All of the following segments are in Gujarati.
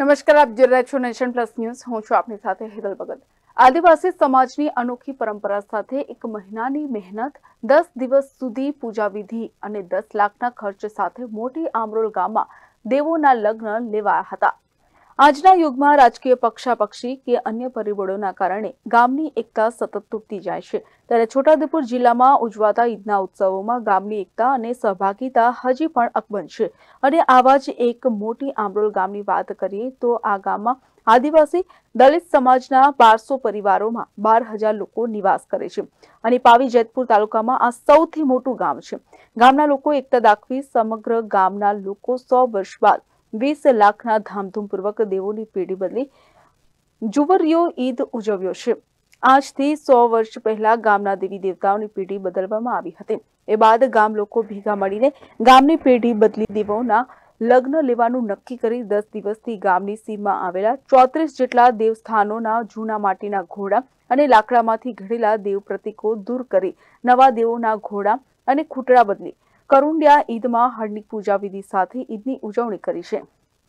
નમસ્કાર, આપ જોઈ રહ્યા છો નેશન પ્લસ ન્યૂઝ। હું છું આપની સાથે હેતલ ભગત। આદિવાસી સમાજની અનોખી પરંપરા સાથે એક મહિનાની મહેનત, 10 દિવસ સુધી પૂજા વિધિ અને 10 લાખના ખર્ચ સાથે મોટી આમરોલ ગામમાં દેવોના લગ્ન લેવાયા હતા। આજના યુગમાં રાજકીય પક્ષાપક્ષી કે અન્ય પરિબળોના કારણે ગામની એકતા સતત તૂટતી જાય છે, ત્યારે છોટાઉદેપુર જિલ્લામાં ઉજવાતા ઈદના ઉત્સવોમાં ગામની એકતા અને સહભાગિતા હજી પણ અકબંધ છે। અને આવા જ એક મોટી આમરોલ ગામની વાત કરીએ તો આ ગામમાં આદિવાસી દલિત સમાજના 1200 પરિવારોમાં 12,000 લોકો નિવાસ કરે છે અને પાવી જેતપુર તાલુકામાં આ સૌથી મોટું ગામ છે। ગામના લોકો એકતા દાખવી સમગ્ર ગામના લોકો 100 વર્ષ બાદ 20 લાખના ધામધૂમપૂર્વક દેવોની પેઢી બદલી જુવરીયો ઈદ ઉજવ્યો છે। આજથી 100 વર્ષ પહેલા ગામના દેવી દેવતાઓની પેઢી બદલવામાં આવી હતી। એ બાદ ગામ લોકો ભેગા મળીને ગામની પેઢી બદલી દેવોના લગ્ન લેવાનું નક્કી કરી 10 દિવસથી ગામની સીમમાં આવેલા 34 જેટલા દેવસ્થાનોના જૂના માટીના ઘોડા અને લાકડામાંથી ઘડેલા દેવ પ્રતીકો દૂર કરી નવા દેવોના ઘોડા અને ખૂટડા બદલી કરુંડિયા ઈદમાં હળની પૂજા વિધિ સાથે ઈદની ઉજવણી કરી છે।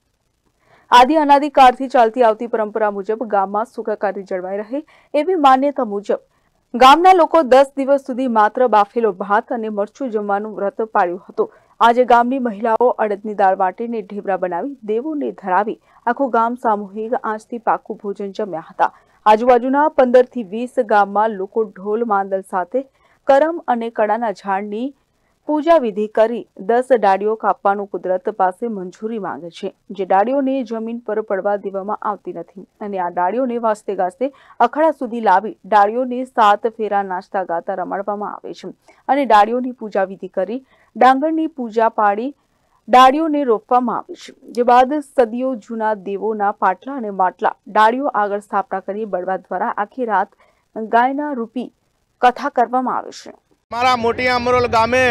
આદિ અનાદિકાળથી ચાલતી આવતી પરંપરા મુજબ ગામમાં સુખાકારી જળવાઈ રહે એવી માન્યતા મુજબ ગામના લોકો 10 દિવસ સુધી માત્ર બાફેલો ભાત અને મરચું જમવાનું વ્રત પાળ્યું હતું। આજે ગામની મહિલાઓ અડદની દાળ વાટીને ઢેબરા બનાવી દેવોને ધરાવી આખું ગામ સામૂહિક આજથી પાકું ભોજન જમ્યા હતા। આજુબાજુના 15 થી 20 ગામમાં લોકો ઢોલ માંદલ સાથે કરમ અને કડાના ઝાડની પૂજા વિધિ કરી 10 ડાળીઓ કાપવાનું કુદરત પાસે મંજૂરી માંગે છે, જે ડાળીઓને જમીન પર પડવા દેવામાં આવતી નથી અને આ ડાળીઓને વાસ્તે ગાસ્તે અખાડા સુધી લાવી ડાળીઓને 7 ફેરા નાચતા ગાતા રમાડવામાં આવે છે અને ડાળીઓની પૂજા વિધિ કરી ડાંગરની પૂજા પાડી ડાળીઓને રોપવામાં આવે છે, જે બાદ સદીઓ જૂના દેવોના પાટલા અને માટલા ડાળીઓ આગળ સ્થાપના કરી બળવા દ્વારા આખી રાત ગાયના રૂપી કથા કરવામાં આવે છે। हमारा मोटी आमरोल गामे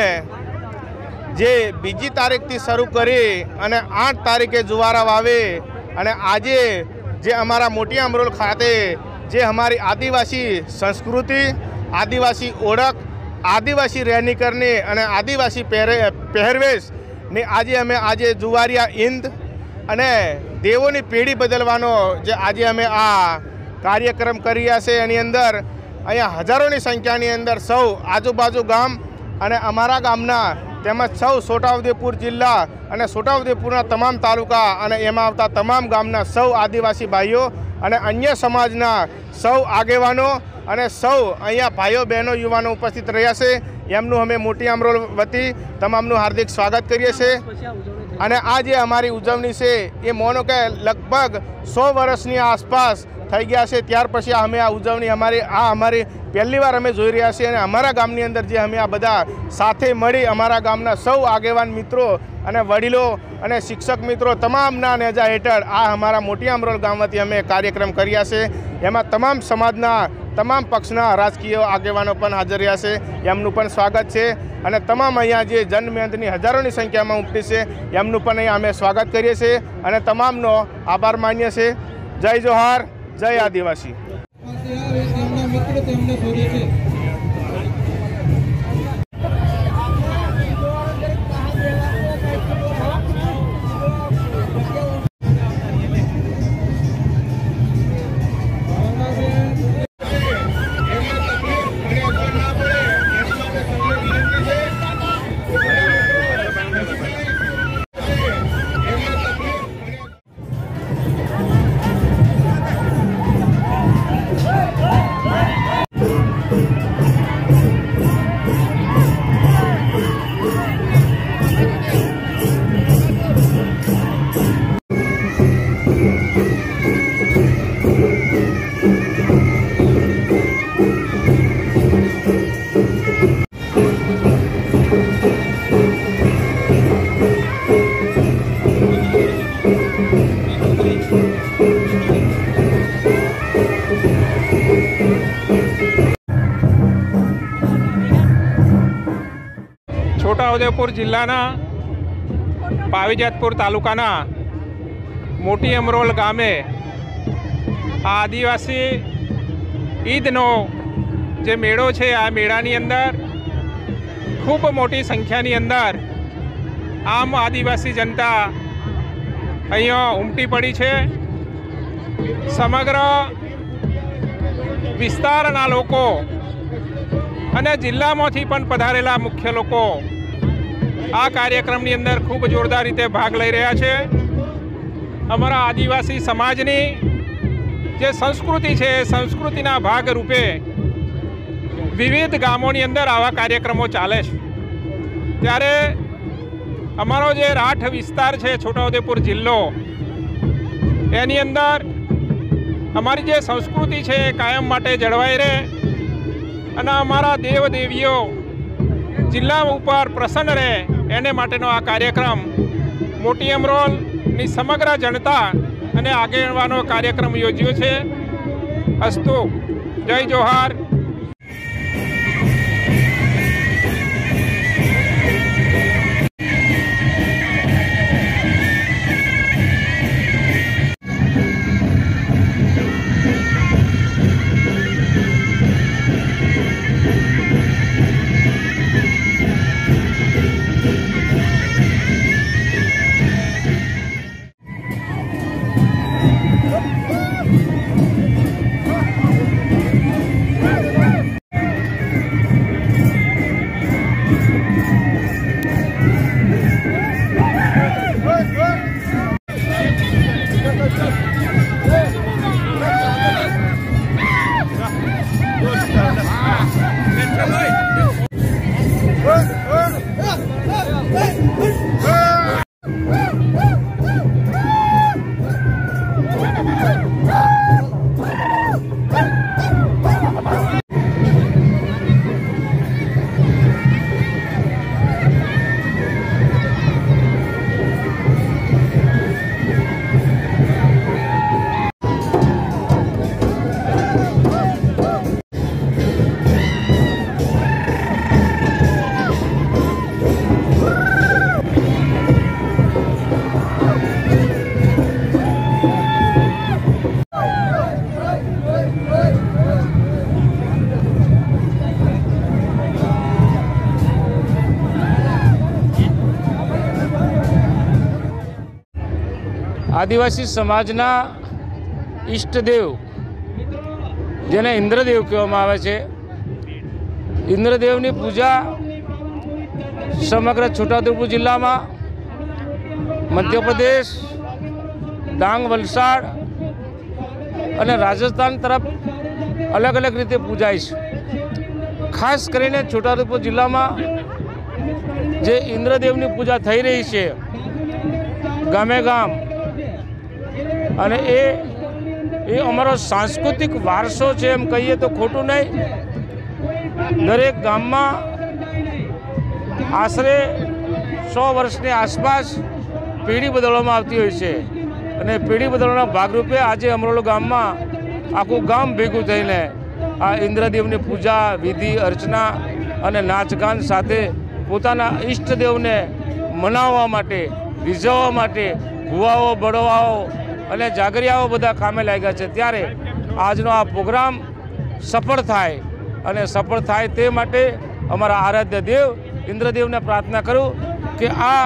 जे बीजी तारीख थी शुरू करी अने 8 तारीखे जुवारा वावे अने आजे जे हमारा मोटी आमरोल खाते जे हमारी आदिवासी संस्कृति, आदिवासी ओळख, आदिवासी रहनी करनी अने आदिवासी पहरवेश ने आज जुवारिया ईद अने देवोनी पेढ़ी बदलवानो जे आज अमे आ कार्यक्रम कर्या छे। एनी अंदर अहींया हजारों संख्या अंदर सौ आजूबाजू गाम अने अमारा गामना तेमज सौ छोटाउदेपुर जिल्ला अने छोटाउदेपुरना तमाम तालुका अने एमां आवता तमाम गामना सौ आदिवासी भाईओ अने अन्य समाजना सौ आगेवानो अने सौ अहींया भाईओ बहनों युवानो उपस्थित रह्या छे। एमनुं अमे मोटी आमरोल वती तमामनुं हार्दिक स्वागत करीए छे। अने आ जे अमारी उजवणी छे ए मानो के लगभग 100 वर्षनी आसपास થઈ ગયા છે। ત્યાર પછી અમે આ ઉજવણી અમારી પહેલી વાર અમે જોઈ રહ્યા છીએ અને અમારા ગામની અંદર જે અમે આ બધા સાથે મળી અમારા ગામના સૌ આગેવાન મિત્રો અને વડીલો અને શિક્ષક મિત્રો તમામના નેજા હેઠળ આ અમારા મોટી આમરોલ ગામ વતી અમે કાર્યક્રમ કર્યા છે। એમાં તમામ સમાજના તમામ પક્ષના રાજકીય આગેવાનો પણ હાજર રહ્યા છે, એમનું પણ સ્વાગત છે અને તમામ અહીંયા જે જનમેદની હજારોની સંખ્યામાં ઉમટી છે એમનું પણ અહીંયા અમે સ્વાગત કરીએ છીએ અને તમામનો આભાર માનીએ છીએ। જય જોહાર, जय आदिवासी। છોટાઉદેપુર જિલ્લાના પાવીજેતપુર તાલુકાના મોટી અમરોલ ગામે આ આદિવાસી ઈદનો જે મેળો છે આ મેળાની અંદર ખૂબ મોટી સંખ્યાની અંદર આમ આદિવાસી જનતા અહીંયા ઉમટી પડી છે. સમગ્ર વિસ્તારના લોકો અને જિલ્લામાંથી પણ પધારેલા મુખ્ય લોકો આ કાર્યક્રમની અંદર ખૂબ જોરદાર રીતે ભાગ લઈ રહ્યા છે. અમારા આદિવાસી સમાજની જે સંસ્કૃતિ છે એ સંસ્કૃતિના ભાગરૂપે વિવિધ ગામોની અંદર આવા કાર્યક્રમો ચાલે છે. ત્યારે અમારો જે રાઠ વિસ્તાર છે, છોટાઉદેપુર જિલ્લો, એની અંદર અમારી જે સંસ્કૃતિ છે એ કાયમ માટે જળવાઈ રહે અને અમારા દેવદેવીઓ જિલ્લા ઉપર પ્રસન્ન રહે એને માટેનો આ કાર્યક્રમ મોટી અમરોલની સમગ્ર જનતા અને આગેવાનો કાર્યક્રમ યોજ્યો છે. અસ્તુ. જય જોહાર. આદિવાસી સમાજના ઈષ્ટદેવ જેને ઇન્દ્રદેવ કહેવામાં આવે છે, ઇન્દ્રદેવની પૂજા સમગ્ર છોટાઉદેપુર જિલ્લામાં, મધ્યપ્રદેશ, ડાંગ, વલસાડ અને રાજસ્થાન તરફ અલગ અલગ રીતે પૂજાય છે. ખાસ કરીને છોટાઉદેપુર જિલ્લામાં જે ઇન્દ્રદેવની પૂજા થઈ રહી છે ગામે ગામ, અને એ અમારો સાંસ્કૃતિક વારસો છે એમ કહીએ તો ખોટું નહીં. દરેક ગામમાં આશરે 100 વર્ષની આસપાસ પેઢી બદલવામાં આવતી હોય છે અને પેઢી બદલવાના ભાગરૂપે આજે અમરોલ ગામમાં આખું ગામ ભેગું થઈને આ ઇન્દ્રદેવની પૂજા, વિધિ, અર્ચના અને નાચગાન સાથે પોતાના ઈષ્ટદેવને મનાવવા માટે, રીઝવવા માટે ભુવાઓ, બળવાઓ અને જાગરિયાઓ બધા કામે લાગ્યા છે. ત્યારે આજનો આ પ્રોગ્રામ સફળ થાય અને સફળ થાય તે માટે અમારા આરાધ્ય દેવ ઇન્દ્રદેવને પ્રાર્થના કરું કે આ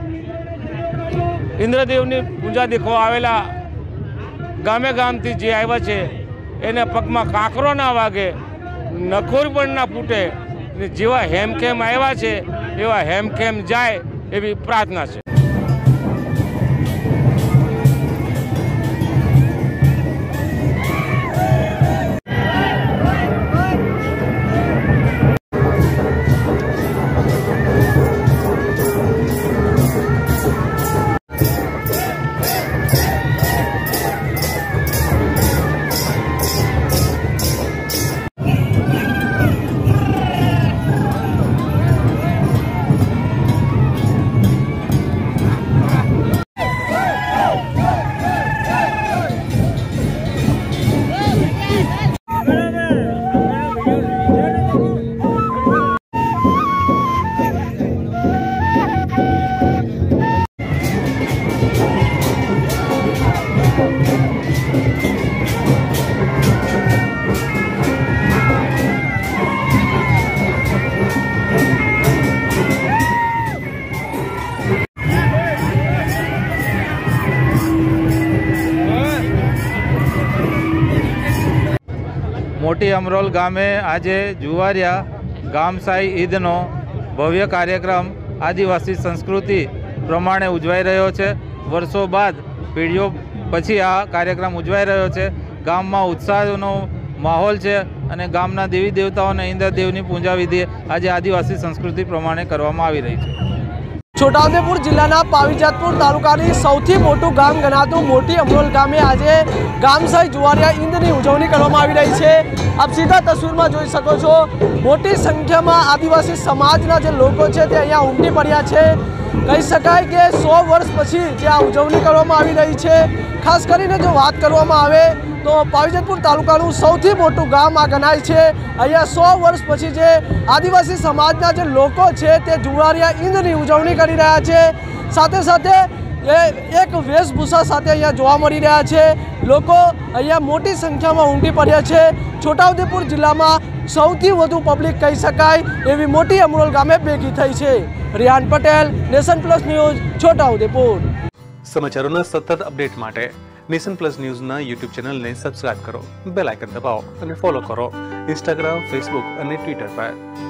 ઇન્દ્રદેવની પૂજા દેખવા આવેલા ગામે ગામથી જે આવ્યા છે એને પગમાં કાંકરો ના વાગે, નખોર પણ ના ફૂટે, જેવા હેમખેમ આવ્યા છે એવા હેમખેમ જાય એવી પ્રાર્થના છે. મોટી અમરોલ ગામે આજે જુવારિયા ગામસાઈ ઈદનો ભવ્ય કાર્યક્રમ આદિવાસી સંસ્કૃતિ પ્રમાણે ઉજવાઈ રહ્યો છે. વર્ષો બાદ પેઢીઓ પછી આ કાર્યક્રમ ઉજવાઈ રહ્યો છે. ગામમાં ઉત્સાહનો માહોલ છે અને ગામના દેવી દેવતાઓને ઇન્દ્રદેવની પૂજા વિધિ આજે આદિવાસી સંસ્કૃતિ પ્રમાણે કરવામાં આવી રહી છે. છોટાઉદેપુર જિલ્લાના પાવીજાતપુર તાલુકાની સૌથી મોટું ગામ ગણાતું મોટી અમરોલ ગામે આજે ગામસાઈ જુવારિયા ઈદની ઉજવણી કરવામાં આવી રહી છે. આપ સીધા તસવીરમાં જોઈ શકો છો, મોટી સંખ્યામાં આદિવાસી સમાજના જે લોકો છે તે અહીંયા ઉમટી પડ્યા છે. કહી શકાય કે 100 વર્ષ પછી જે આ ઉજવણી કરવામાં આવી રહી છે. ખાસ કરીને જો વાત કરવામાં આવે તો પાવીજાતપુર તાલુકાનું સૌથી મોટું ગામ આ ગણાય છે. અહીંયા 100 વર્ષ પછી જે આદિવાસી સમાજના જે લોકો છે તે જુવારિયા ઈદની ઉજવણી કરી રહ્યા છે. સાથે સાથે એક વેશભૂષા સાથે અહીંયા જોવા મળી રહ્યા છે. લોકો અહીંયા મોટી સંખ્યામાં ઉમટી પડ્યા છે. છોટાઉદેપુર જિલ્લામાં સૌથી વધુ પબ્લિક કહી શકાય એવી મોટી અમરોલ ગામે ભેગી થઈ છે. Rihan Patel, Nation Plus News, Chhotaudepur. સમાચારોના સતત અપડેટ માટે નેશન પ્લસ ન્યૂઝના યુટ્યુબ ચેનલને સબસ્ક્રાઇબ કરો, બેલ આઇકન દબાવો અને ફોલો કરો ઇન્સ્ટાગ્રામ, ફેસબુક અને ટ્વિટર પર.